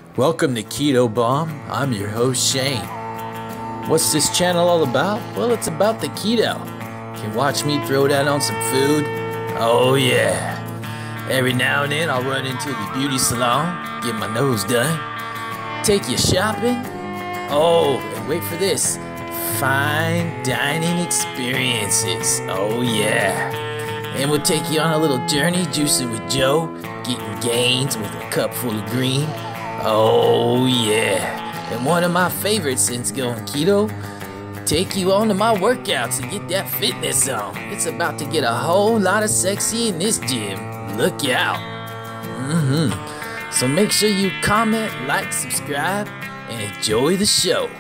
Welcome to Keto Bomb. I'm your host Shane. What's this channel all about? Well, it's about the keto. You can watch me throw down on some food. Oh yeah. Every now and then I'll run into the beauty salon, get my nose done, take you shopping. Oh, and wait for this. Fine dining experiences. Oh yeah. And we'll take you on a little journey, juicing with Joe, getting gains with a cup full of green. Oh yeah. And one of my favorites since going keto, take you on to my workouts and get that fitness on. It's about to get a whole lot of sexy in this gym. Look out. So make sure you comment, like, subscribe, and enjoy the show.